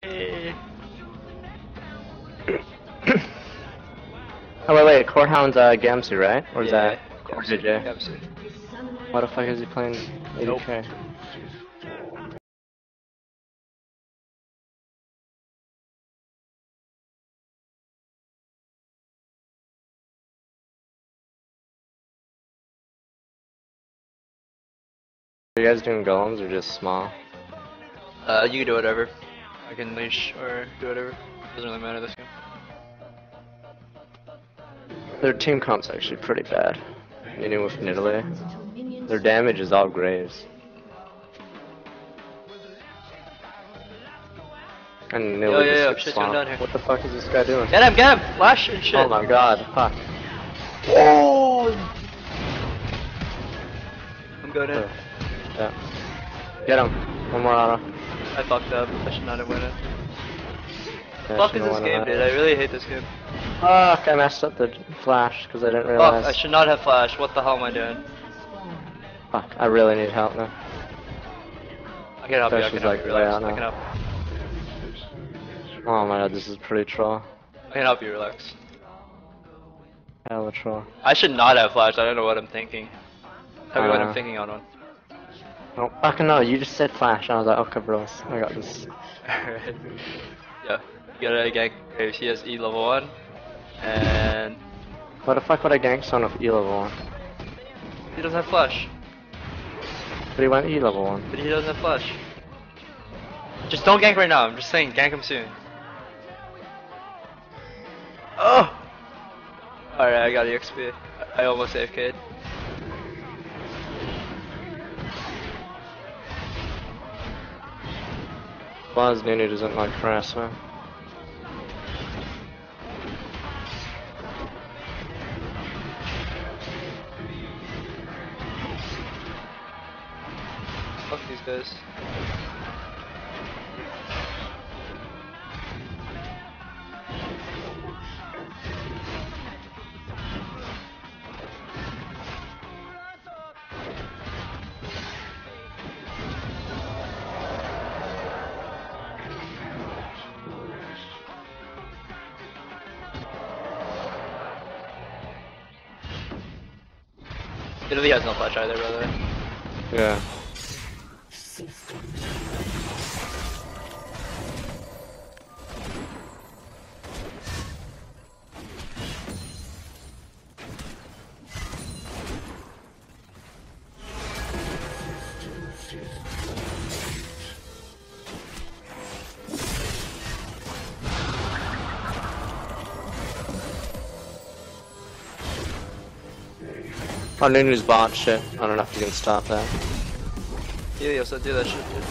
Oh wait, Corehound's Gamsu, right? Or is that or Gamsu. JJ? Gamsu. Why the fuck is he playing 80k? Nope. Are you guys doing golems or just small? You can do whatever. I can leash or do whatever. Doesn't really matter this game. Their team comp's actually pretty bad. You know, with Italy. Their damage is all graves. And Nilly just gets shit's going down swamped. here. What the fuck is this guy doing? Get him! Flash and shit! Oh my god, fuck. Oh! I'm going in. Yeah. Get him. One more auto. I fucked up. I should not have won it. Yeah, Fuck is this game, dude? I really hate this game. Fuck, I messed up the flash because I didn't realize. Fuck, I should not have flash. What the hell am I doing? Fuck, I really need help now. I can help you, I can help you, relax. I can help. Oh my god, this is pretty troll. I can help you, relax. Hella troll. I should not have flash, I don't know what I'm thinking. Tell me what I'm thinking on one. Oh, fucking no, you just said flash, and I was like, okay bros, I got this. Alright. Yeah, you gotta gank if he has E level 1. And... What the fuck would I gank someone with E level 1? he doesn't have flash. But he went E level 1. But he doesn't have flash. Just don't gank right now, I'm just saying, gank him soon. Oh! Alright, I got EXP. I almost AFK'd. Buzz Nunu doesn't like harassment. Fuck these guys. Italy has no flash either, by the way. Yeah. Oh, Nunu's bot shit. I don't know if you can stop that. Yeah, you also do that shit, dude.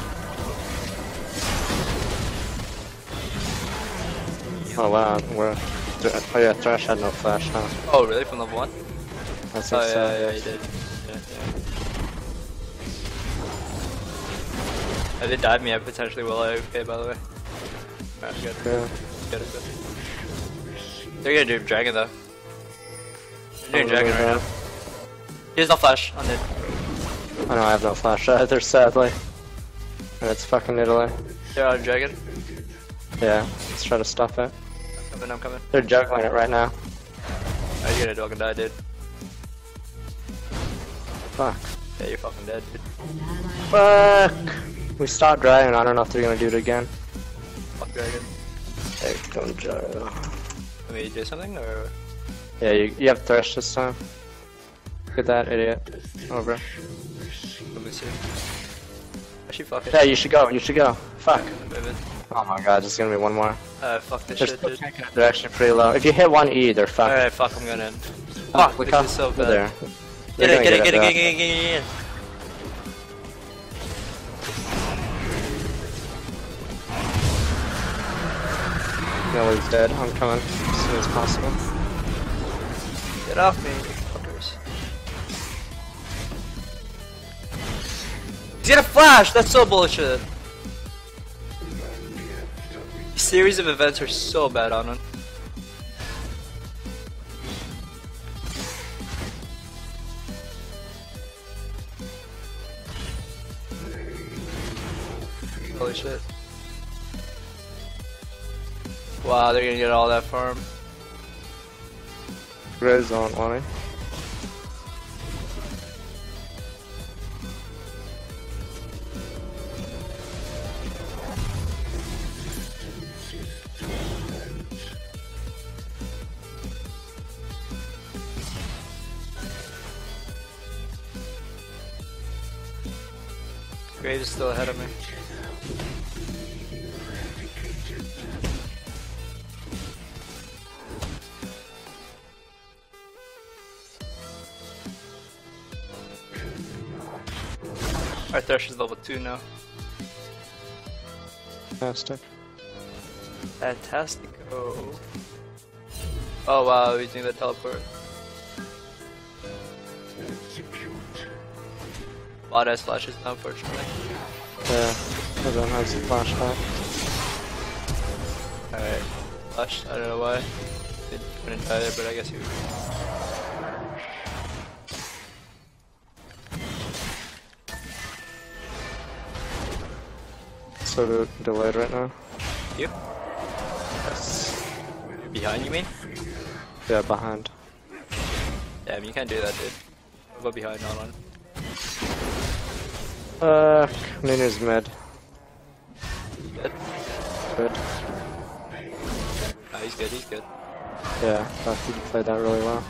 Oh wow, we're... Oh yeah, Thresh had no flash, huh? Oh, really? From level 1? I think Oh, so, yeah, he did. If it died me, I potentially will AFK, by the way. Alright, good. Yeah. Good. They're gonna do Dragon, though. They're doing Dragon right now. He has no flash on it. I know I have no flash either, sadly. And it's fucking Italy. They're on Dragon. Yeah, let's try to stop it. I'm coming. They're juggling it right now. Oh, you're gonna dog and die, dude. Fuck. Yeah, you're fucking dead, dude. Fuck! We stopped Dragon, I don't know if they're gonna do it again. Fuck Dragon. Hey, don't juggle. Let me do something, or...? Yeah, you have Thresh this time. Look at that idiot. Over. Let me see. Actually, fuck it. Yeah, you should go. Fuck. Moving. Oh my god, there's gonna be one more. Fuck this They're shit, still dude. taking it, they're actually pretty low. If you hit one E, they're fucked. Alright, fuck, I'm gonna end. Fuck, This look is so bad. there. Get it. Get it. No, he's dead. I'm coming as soon as possible. Get off me, fuckers. He's gonna flash! That's so bullshit. These series of events are so bad on him. Holy shit. Wow, they're gonna get all that farm. Red zone, Lonnie. Graves is still ahead of me. Our Thresh is level 2 now. Fantastic. Fantastico. Oh wow, he's doing the teleport. Bot has flashes now, unfortunately. Yeah, everyone has a flashback. Alright, flash, I don't know why. Didn't die there, but I guess he would. Sort of delayed right now. You? Yes. Behind, you mean? Yeah, behind. Damn, you can't do that, dude. I'll go behind, not on. Ninu's mid. Good? Good. Nah, he's good, he's good. Yeah, I think he played that really well.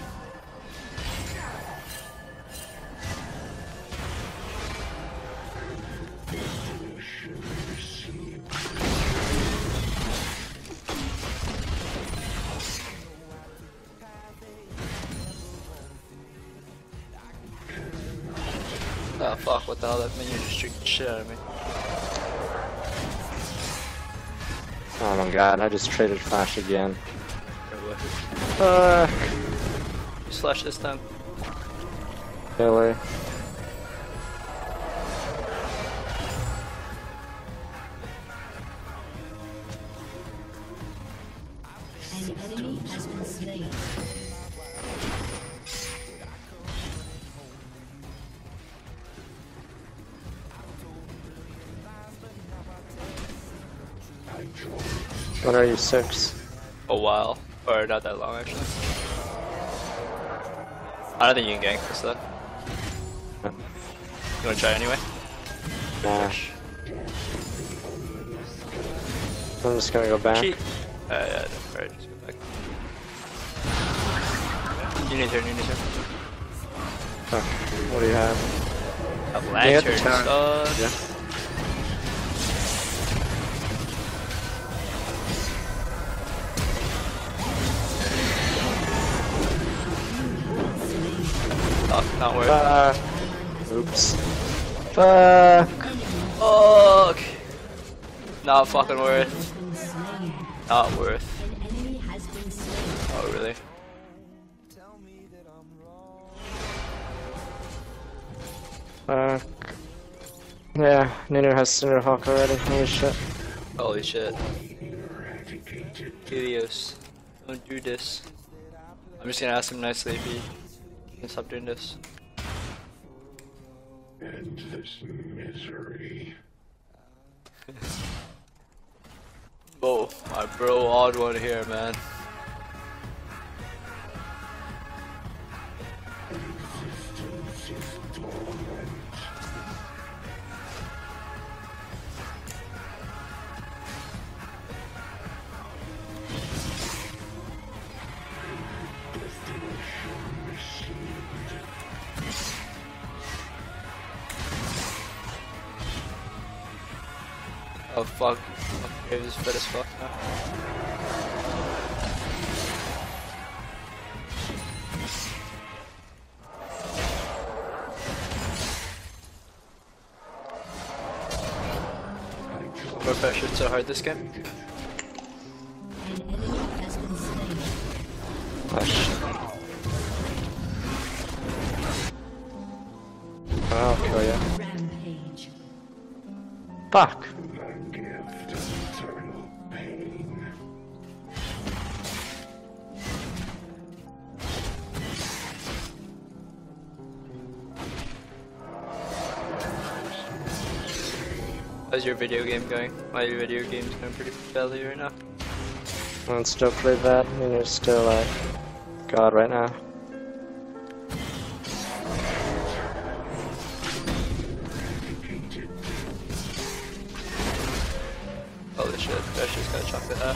Oh fuck, what the hell, that minion just tricked the shit out of me. Oh my god, I just traded flash again. You slash this time. Really? An enemy has been slain. When are you 6? A while. Or not that long, actually. I don't think you can gank this though. No. You wanna try anyway? Nah. I'm just gonna go back. Cheat. Yeah, alright, just go back. You need turn, you need turn. Oh, what do you have? A You have to lantern, turn. son. Yeah. Oh, not worth. Oops. Fuck. Fuck. Not fucking worth. Not worth. An enemy has been slain. Oh, really? Fuck. Yeah, Ninu has Cinderhawk already. Holy shit. Holy shit. Helios. Don't do this. I'm just gonna ask him nicely if he can stop doing this. Endless misery. Oh, my bro, odd one here, man. Existence is torment. Destination received. Oh fuck. Okay, this is fed as fuck now. We're pressured so hard this game. An enemy has been slain. Oh shit. I'll kill ya. Rampage. Fuck. The gift of eternal pain. How's your video game going? My video game's going pretty badly right now. And it's still pretty bad. I mean, you're still like God right now. Holy shit, Dash just got chunked in half.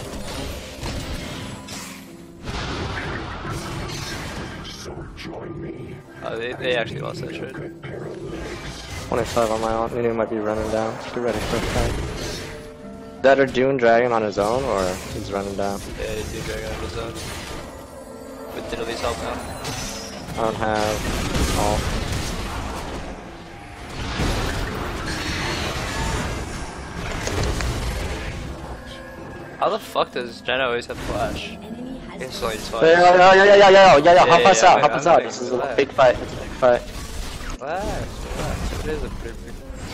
So join me. Oh, they actually lost that shit. 25 on my own. Nunu might be running down. Get ready for a fight. That are doing dragon on his own, or he's running down? Yeah, he's doing dragon on his own. With Diddley's help now. I don't have all. How the fuck does Jenna always have flash? Enemy has It's only twice. Yeah. Help us out. Help I'm us out. gonna This is a relax. big fight. It's a big fight. Relax. It is a pretty big.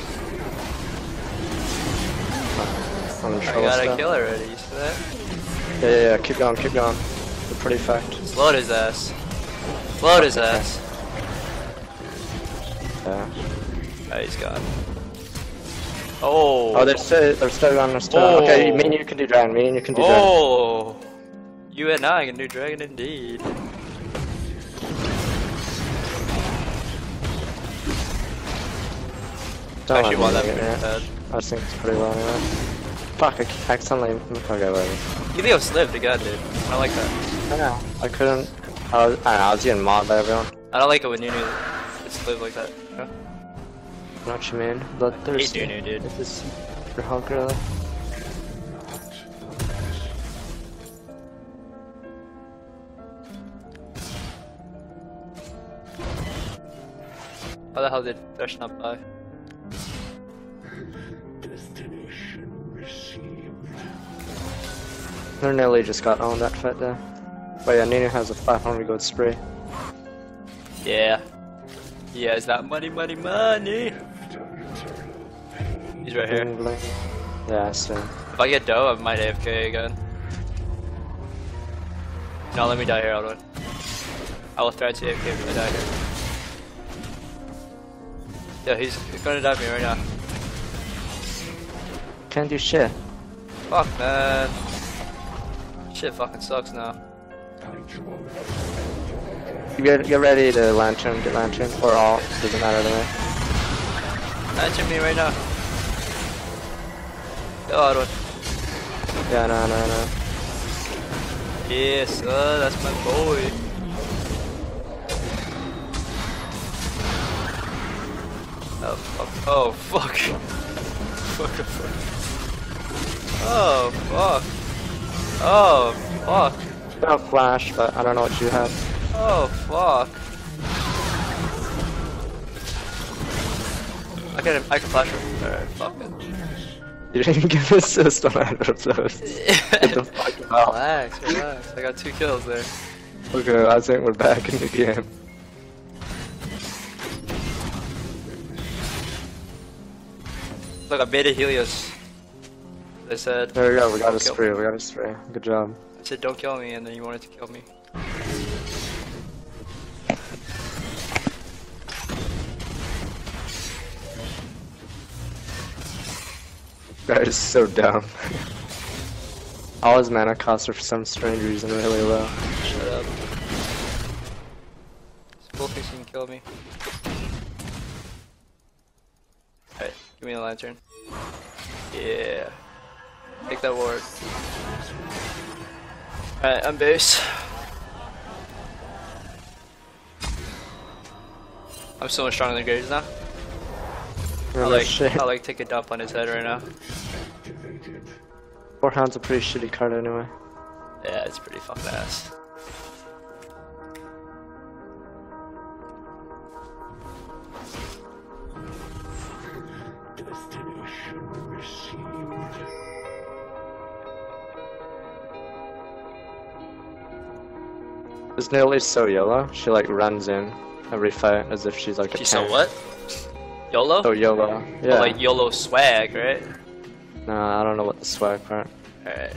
I'm in I trouble got a still. kill already, you see that? Yeah. Keep going. We're pretty fucked. Float his ass. Float his ass. Yeah. Oh, he's gone. Oh. Oh, they're still on us. Oh. Okay, me and you can do dragon. Oh. You and I can do dragon indeed. Don't Actually let won me that get pretty it. bad. I just think it's pretty well anyway. Fuck, I accidentally. Okay, whatever. Elio slived again, dude. I don't like that. I know. I couldn't. I was getting mobbed by everyone. I don't like it when Nunu slived like that. You know? I know what you mean. Bloodthirsty. Hate Nunu, dude. This is for Hulk, really. How the hell did Thresh not buy? Destination received. They're nearly just got owned that fight there. But yeah, Nunu has a 500 gold spree. Yeah. He has that money. He's right here. Yeah, I see. If I get dough, I might AFK again. No, let me die here, Aldwin. I will try to AFK if I die here. Yeah, he's gonna dive me right now. Can't do shit. Fuck, man. Shit fucking sucks now. Get ready to lantern, get lantern, or all, doesn't matter to me. Answer me right now. Go, Aldwin. Yeah, no. Yes, that's my boy. Oh fuck. Oh fuck. Oh fuck. Oh fuck. No flash, but I don't know what you have. Oh fuck. I can flash him. Alright, fuck it. You didn't even give an assist on either of those. Get the fuck out. Relax. I got 2 kills there. Okay, I think we're back in the game. Look, I made a Helios. I said. There we go, we got a Kill. spree, Good job. I said don't kill me, and then you wanted to kill me. That is so dumb. All his mana costs are for some strange reason really low. Shut up. Full thinks you can kill me. Alright, give me a lantern. Yeah. Take that ward. Alright, I'm base. I'm so much stronger than Graves now. I'll like take a dump on his head right now. Or Hound's a pretty shitty card anyway. Yeah, it's pretty fucking ass. Destination received. This Nidalee so YOLO. She like runs in every fight as if she's like a She's so tank. what? YOLO? So YOLO. Yeah. Oh, like YOLO swag, right? Nah, I don't know what the swag part. Alright.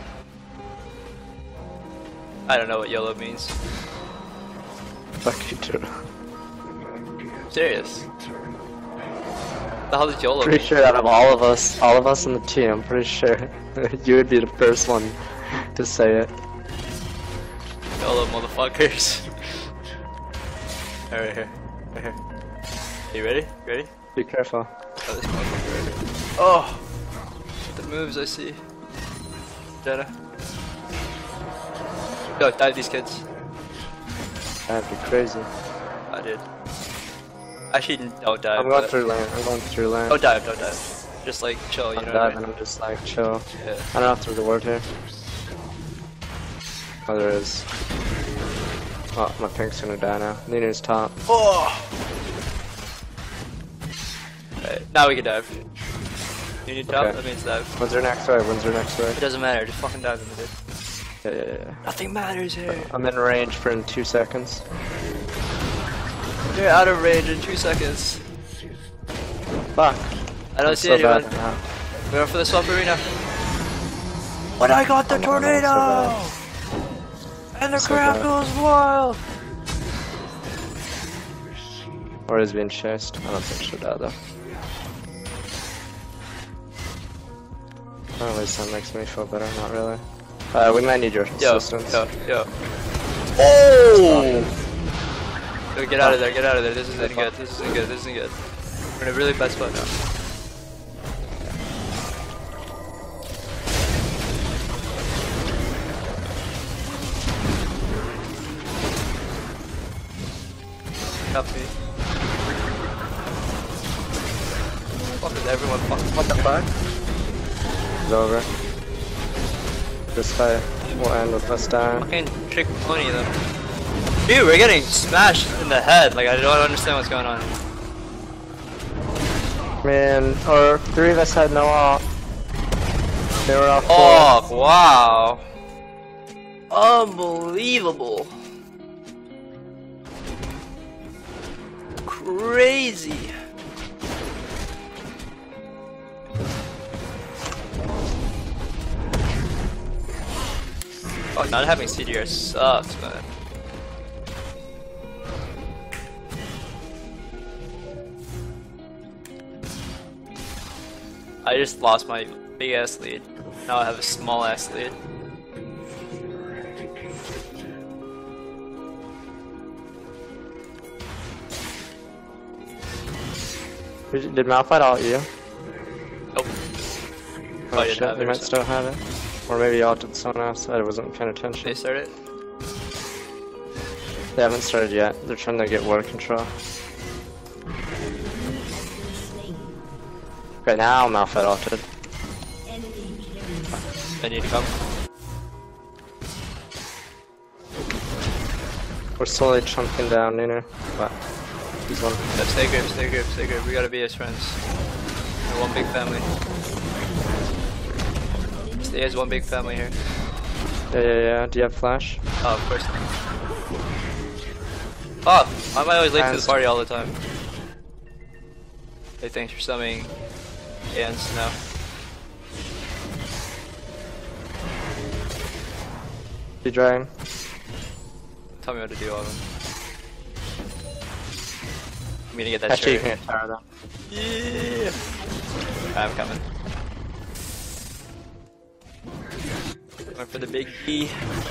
I don't know what YOLO means. Fuck you too. Serious. The hell is YOLO Pretty mean? sure out of all of us on the team, I'm pretty sure you would be the first one Just say it. YOLO motherfuckers. Alright, here. Right here. You ready? Ready? Be careful. Oh, this motherfucker right here. Oh! The moves I see. Jenna. Go, dive these kids. That'd be crazy. I did. Actually, don't dive. I'm going through lane. I'm going through lane. Don't dive, don't dive. Just like chill, you I'm know diving. what I mean? I'm just like chill. Yeah. I don't know if there's a ward here. Oh, there is. Oh, my pink's gonna die now. Ninu's top. Oh! Right, now we can dive. You need top? Okay. That means dive. When's their next wave? When's their next wave? It doesn't matter, just fucking dive in the dude. Yeah. Nothing matters here. I'm in range for in 2 seconds. You're out of range in 2 seconds. Fuck. I don't I'm see so anyone. bad now. We're going for the swamp arena. But I got the tornado! And the crowd goes wild! Or is being chased. I don't think she'll die though. At least that makes me feel better, not really. We might need your assistance. Yo. Oh! Yo, get out of there, get out of there. This isn't good, this isn't good, this isn't good. We're in a really bad spot now. Copy. Fuck is everyone fucking? What the fuck? It's over. This fight will end with us dying. Fucking trick pony them. Dude, we're getting smashed in the head. Like, I don't understand what's going on. Man, or 3 of us had no off. They were off. Oh, wow. Unbelievable. Crazy. Oh, not having CDR sucks, man. I just lost my big ass lead. Now I have a small ass lead. Did Malphite ult you? Nope. Oh shit, they might still have it. Or maybe you ulted someone else that I wasn't paying attention. They started? They haven't started yet. They're trying to get water control. Okay, now Malphite ulted. I need to come. We're slowly chunking down Nunu. But he's one. Yeah, stay grip, stay grip, stay grip. We gotta be as friends. We're one big family. Stay as one big family here. Yeah. Do you have flash? Oh, of course. Oh, why am I always late to the party all the time? Hey, thanks for summing Ants now. You dragon. Tell me what to do on them. I'm gonna get that Actually, you shirt. can get tower though. Yeah! I'm coming. Going for the big E.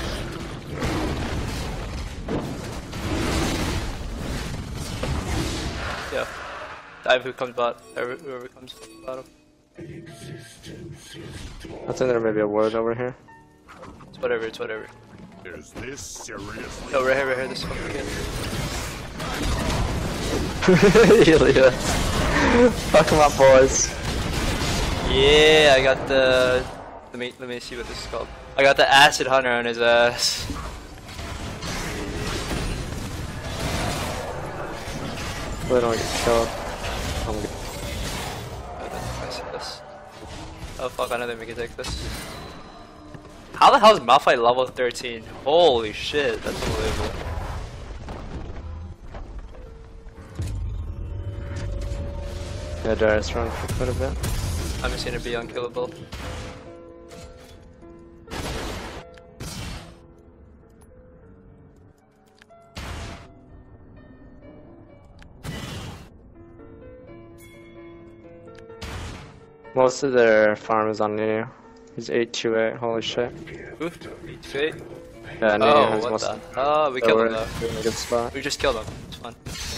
Yeah. Dive who comes bot, whoever comes bottom. I think there may be a ward over here. It's whatever, it's whatever. Is this seriously? No, right here, this fucking kid. Yeah. Fuck 'em up, boys. Yeah, I got the... Let me see what this is called. I got the acid hunter on his ass. They don't get killed. I'm good. I see this. Oh fuck, I know that we can take this. How the hell is Malphite level 13? Holy shit, that's unbelievable. Yeah, Darius run for quite a bit. I'm just gonna be unkillable. Most of their farm is on Nunu. He's 828, holy shit. Ooh, 8. Yeah, Nunu Oh, has what most. the? Oh, we So killed we're him though. in a good spot. We just killed him. It's fun.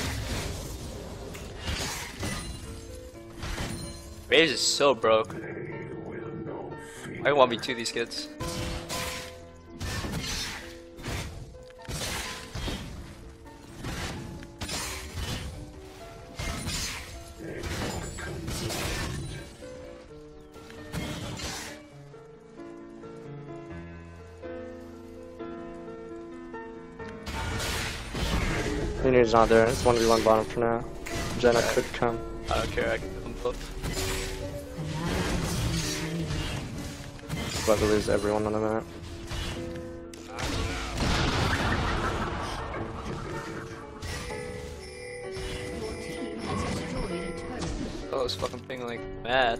Rage is so broke. I 1v2 these kids. Nunu's not there, it's 1v1 bottom for now. Jenna could come. I don't care, I can kill them both. About to lose everyone on the map. Oh, it's fucking ping like mad.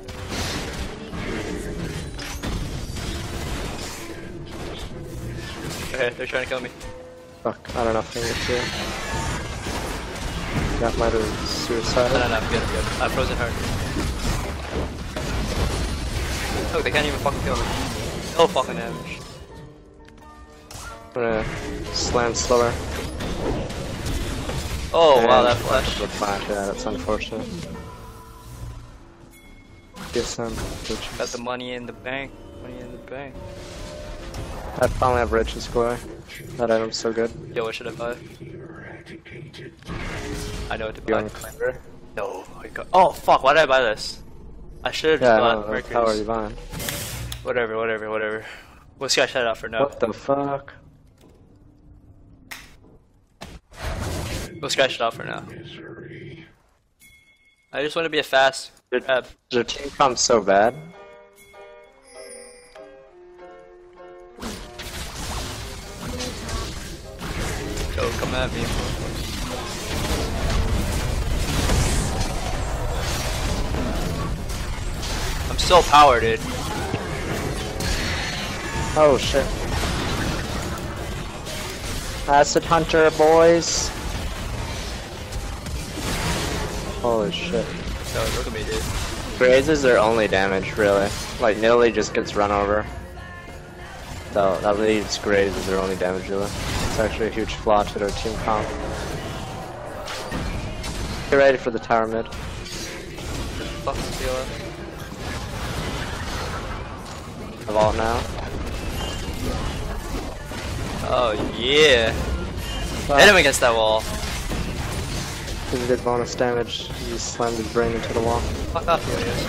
Okay, they're trying to kill me. Fuck, I don't know if I can get to it. That might have suicide. No, I'm good, I'm good. I'm frozen hard. Look, they can't even fucking kill me. No fucking damage. I'm gonna slam slower. Oh, And wow, that flash. The flash, yeah, that's unfortunate. Get some riches. Got the money in the bank. Money in the bank. I finally have riches, Glory. That item's so good. Yo, what should I buy? I know what to buy. Young Climber. No, I got. Oh fuck! Why did I buy this? I should have Yeah, bought no, how are you Mercury's. buying? Whatever. We'll scratch that out for now. What the fuck? We'll scratch it out for now. I just want to be a fast grab. Your team comp so bad. Yo, come at me. I'm so powered, dude. Oh shit. Acid Hunter, boys. Holy shit. Yo, look at me, dude. Graze is their only damage, really. Like, Nidalee just gets run over. So, that leaves Graze as their only damage, really. It's actually a huge flaw to their team comp. Get ready for the tower mid. Fuck steal it. The vault now. Oh yeah. Wow. Hit him against that wall. He did bonus damage. He slammed his brain into the wall. Fuck off, you guys.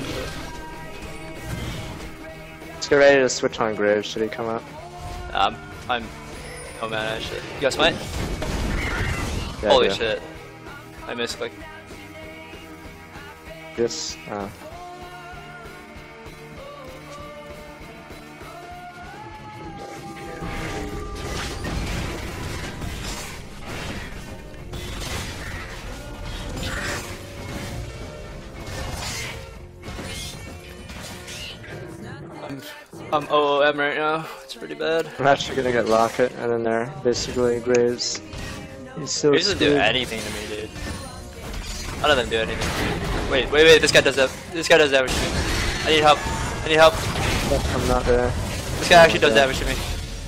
Let's get ready to switch on Graves. Should he come up? I'm. Oh man, I should. You got smite? Yeah, Holy yeah. shit. I missed like. This. I'm OOM right now. It's pretty bad. I'm actually gonna get Rocket, and then there, basically Graves. He's so He doesn't do screwed. anything to me, dude. None of them do anything to me. Wait, this guy does that. This guy does damage to me. I need help. I'm not there. This guy actually does damage to me.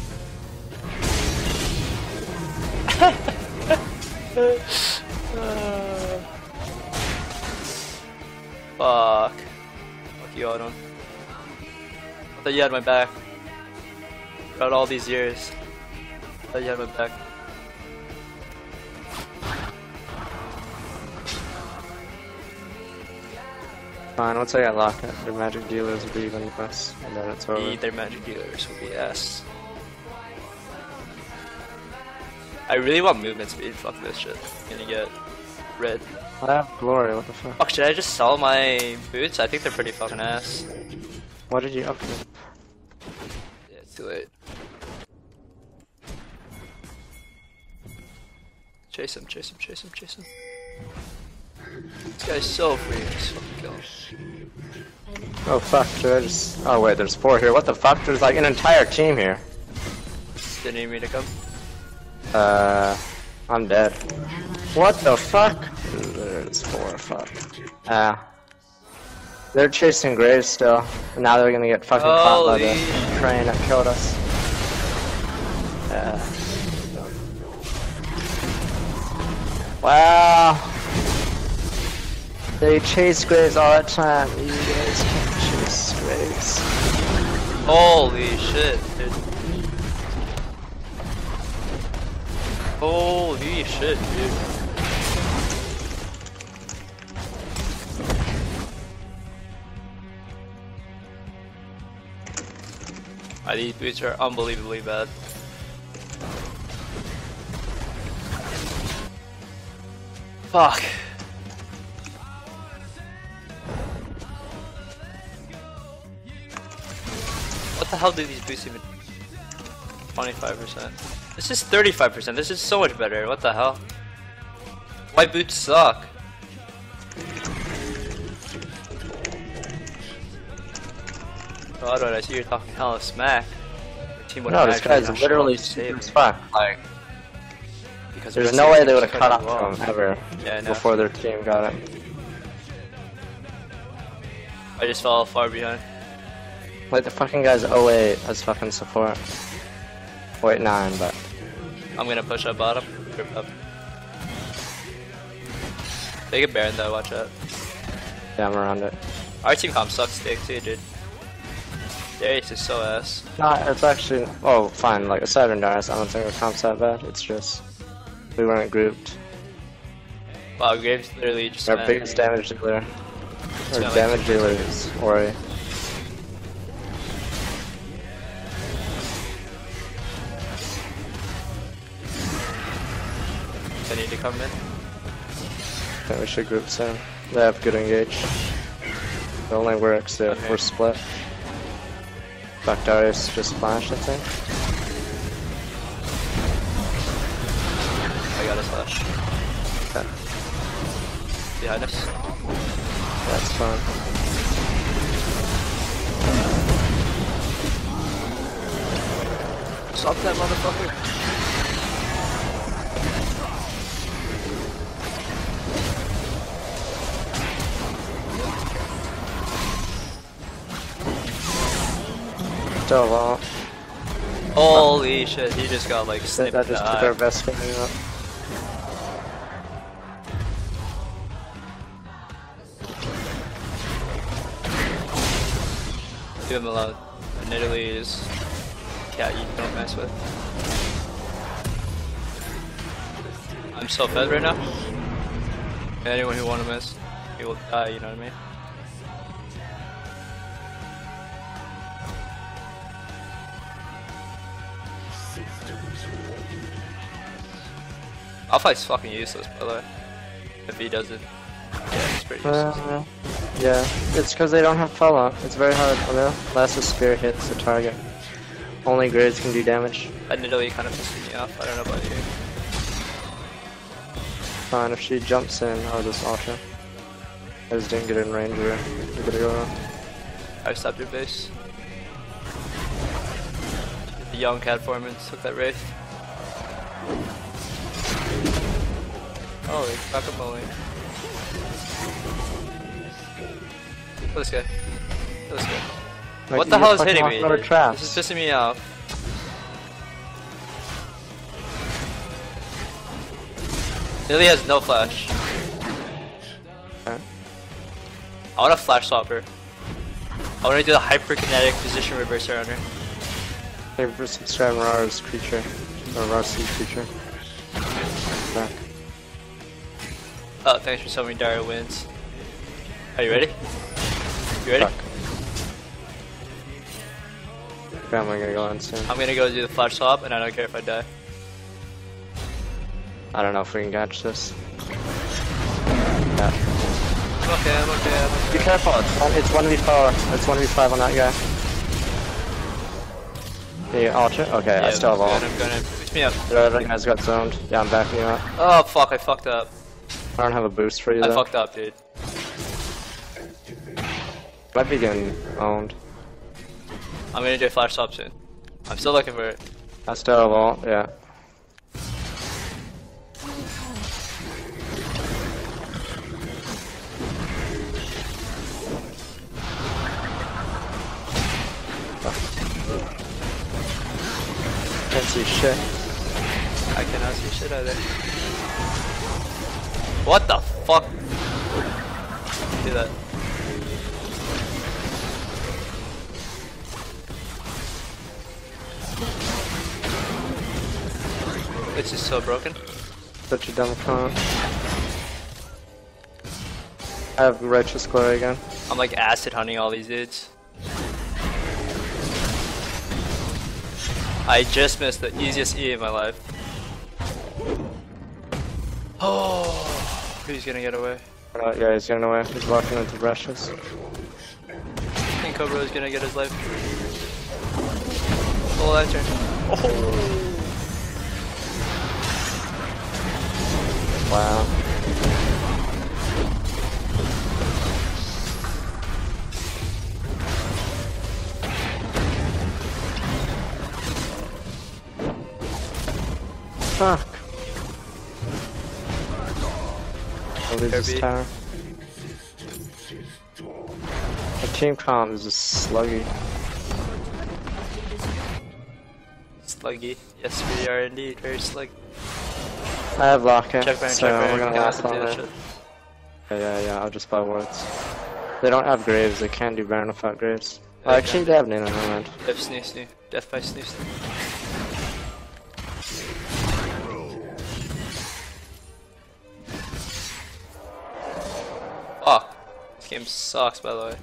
Fuck. Fuck you, Autumn. I thought you had my back. Throughout all these years. I thought you had my back. Fine, once I get Rocket, their magic dealers will be even less, and then it's over. Their magic dealers will be ass. I really want movement speed. Fuck this shit. I'm gonna get red. I have Glory, what the fuck? Fuck, should I just sell my boots? I think they're pretty fucking ass. What did you upgrade? Yeah, it's too late. Chase him. This guy's so free. Just fucking kill him. Oh fuck, should I just... Oh wait, there's 4 here. What the fuck? There's like an entire team here. Didn't need me to come. I'm dead. What the fuck? There's 4, fuck. They're chasing Graves still, and now they're gonna get fucking caught by the Holy. train that killed us. Yeah. Wow. They chase Graves all the time. You guys can't chase Graves. Holy shit, dude. Holy shit, dude. These boots are unbelievably bad. Fuck. What the hell do these boots even? 25%. This is 35%. This is so much better. What the hell? White boots suck. God, I see you're talking hella smack. Your team would No, have this actually guy's not literally shown up to super save as him. fuck. Like, Because there's we're no way saving they him would have caught up so well. to him ever Yeah, I know. before their team got it. I just fell far behind. Like, the fucking guy's 08 as fucking support. 08-9, but. I'm gonna push up bottom. Rip up. They get Baron though, watch out. Yeah, I'm around it. Our team comp sucks dick too, dude. Their ace is so ass. No, it's actually. Oh, fine. Like, aside from Darius, I don't think the comp's that bad. It's just. We weren't grouped. Wow, Graves literally just Our went- biggest damage dealer. Our Yeah, like- damage dealer is Ori. I need to come in. I think we should group soon. They have good engage. The only works if Okay. we're split. Fuck, Darius just flashed, I think. I got a slash. Okay. Behind us. That's fine. Stop that motherfucker. Still low. Holy shit, he just got like That snipped in just the took eye. our best game up. Leave him alone. And Italy is cat you don't mess with. I'm so fed right now. Anyone who wanna miss, he will die, you know what I mean? Alphite's fucking useless, by the way. If he doesn't. Yeah, it's pretty useless. Yeah, it's because they don't have follow. It's very hard, you know? Unless the spear hits the target. Only Graves can do damage. That Italy kind of pisses me off. I don't know about you. Fine, if she jumps in, I'll just ult her. I just didn't get in range of her. We're gonna go around. I stopped your base. The young cat foreman took that wraith. Holy guacamole. Kill this guy. Kill this guy. Like, What the you hell is fucking hitting lost me? another traps. This is pissing me off. Lily has no flash. Okay. I want to flash swap her. I want to do the hyperkinetic position reverser on her. Favorite subscribe Rara's creature. Or Rara's creature. Back. Oh, thanks for summoning Dario wins. Are you ready? You ready? Fuck. Okay, I'm gonna go in soon. I'm gonna go do the flash swap, and I don't care if I die. I don't know if we can catch this. Yeah. I'm okay, I'm okay, I'm Be okay. careful, it's 1v4. It's 1v5 on that guy. Can you ult it? Okay, I still have ult. I'm gonna boost me up. The other guy's got zoned. Yeah, I'm backing you up. Oh fuck, I fucked up. I don't have a boost for you I though. fucked up, dude. Might be getting owned. I'm gonna do a flash swap soon. I'm still looking for it. I still have ult, yeah. Can't see shit. I cannot see shit either. What the fuck? Do that. This is so broken. Such a dumb con. I have righteous glory again. I'm like acid hunting all these dudes. I just missed the easiest E in my life. Oh, he's gonna get away. Yeah, he's getting away. He's walking into brushes. I think Cobra is gonna get his life. Full lantern. Oh. Wow. Fuck. I'll lose this tower. The team comp is just sluggy. Sluggy. Yes, we are indeed very sluggy. I have lock-in, Check back, so check back. we're gonna last on it. Shit. Yeah, I'll just buy wards. They don't have graves, they can't do Baron without graves. Oh, They actually, can. they have Nano, never mind. Death snoo. Death by snoo. Fuck. This game sucks, by the way.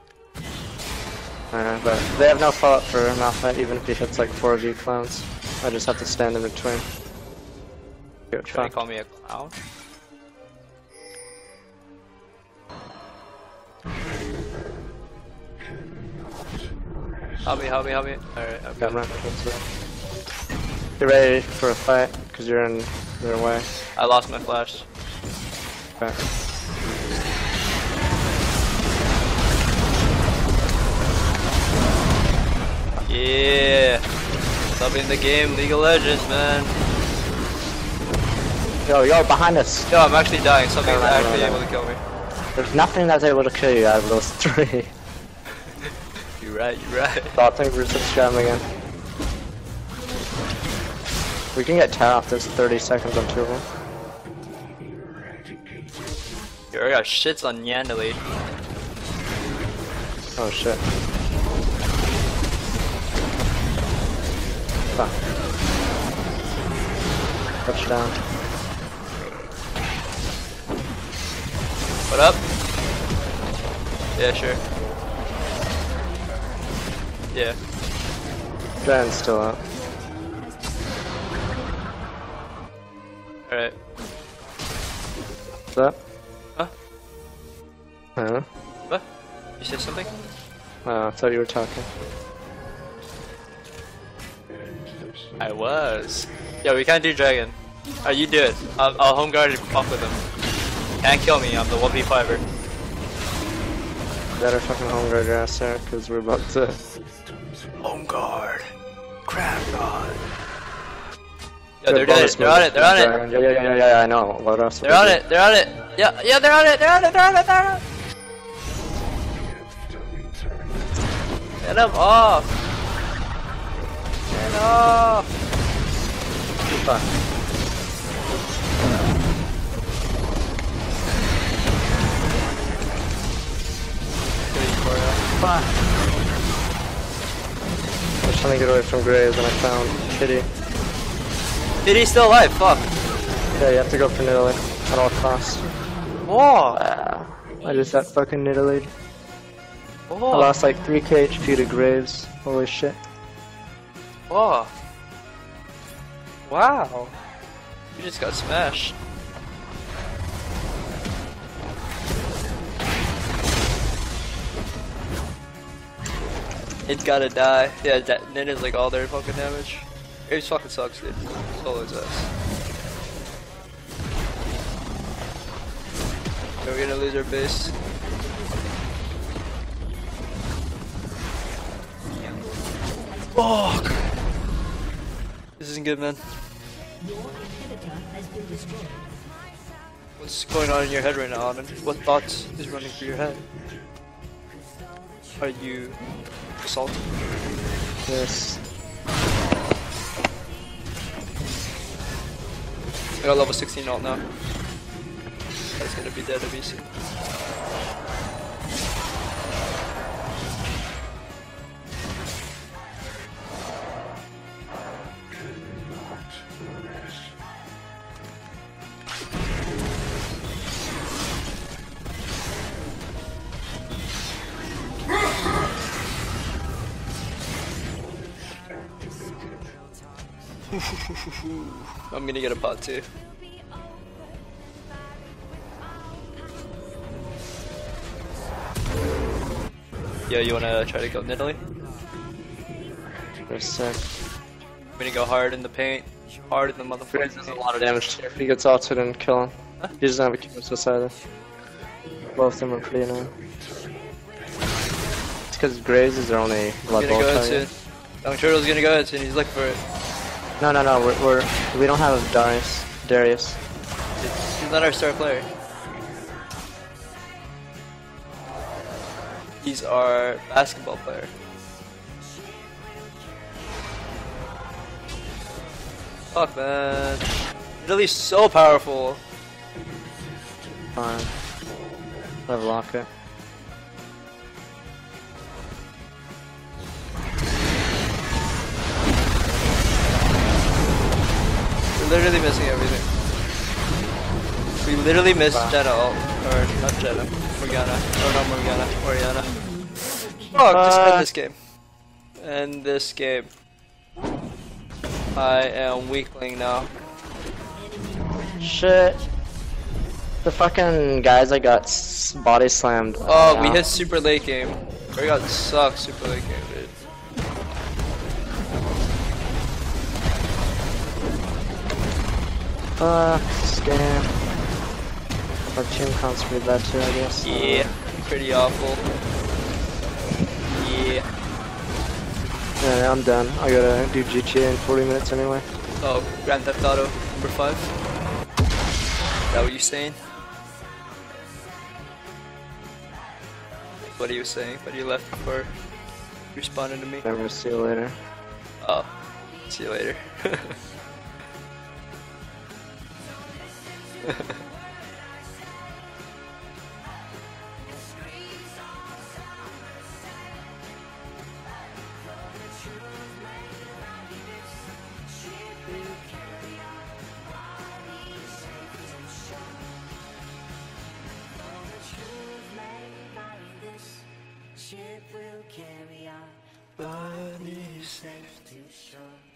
But they have no follow-up for Malphite, even if he hits like 4V clones. I just have to stand in between. Good, Trying to fuck. call me a clown? Help me. Alright, okay. Got my Get ready for a fight, because you're in their way. I lost my flash. Okay. Yeah! Subbing the game, League of Legends, man. Yo, behind us! Yo, I'm actually dying. Something's No. actually able to kill me. There's nothing that's able to kill you out of those three. You're right. Thought thing versus Scam again. We can get tower off this 30 seconds on two of them. Yo, I got shits on Yandere. Oh shit. Fuck. Touchdown. What up? Yeah, sure. Yeah. Dragon's still up. Alright. What's up? Huh? Huh? What? You said something? I thought you were talking. I was. Yeah, we can't do dragon. Oh, you do it. I'll home guard and fuck with him. Can't kill me, I'm the 1v5er. Better fucking home guard your ass there, because we're about to... Home guard. Crap god. Yeah, they're dead. They're on it. Yeah, I know. What else? They're on it. Yeah, they're on it. Get him off. Get off. Fuck. Fuck. I was trying to get away from Graves and I found Kitty. Kitty's still alive. Fuck. Yeah, you have to go for Nidalee at all costs. Whoa. I just got fucking Nidaleed. Whoa. I lost like 3k HP to Graves. Holy shit. Whoa. Wow. You just got smashed. It's gotta die. Yeah, that Nin is like all their fucking damage. It fucking sucks, dude. Solo his ass. So we're gonna lose our base. Fuck! This isn't good, man. Your inhibitor has been destroyed. What's going on in your head right now, Anand? What thoughts is running through your head? Are you salty? Yes. I got level 16 ult now. That's gonna be dead if soon. I'm gonna get a pot too. Yo, you wanna try to kill Nidalee? For a sec. I'm gonna go hard in the paint. Hard in the motherfucker. Graves does a lot of damage too. If he gets ulted and kill him. Huh? He doesn't have a Q assist either. Both of them are pretty annoying. It's because Graves is their only blood He's gonna bowl go target. soon. WildTurtle's gonna go soon. He's looking for it. No, we don't have Darius. He's not our star player. He's our basketball player. Fuck, man. Nidalee's so powerful. Fine. I have Locker. We're literally missing everything. We literally missed Jenna ult. Or not Jenna. Morgana. Oh, not Morgana. Oriana. Fuck, just end this game. End this game. I am weakling now. Shit. The fucking guys I got body slammed. Oh, we hit super late game. Urgot sucks super late game, dude. This game. Our team counts pretty bad too, I guess. Yeah, pretty awful. Yeah. Yeah, I'm done. I gotta do GTA in 40 minutes anyway. Oh, Grand Theft Auto number 5. Is that what you saying? What are you saying? But you left before responding to me. Never see you later. Oh, see you later. Ship will carry our bodies safe to shore.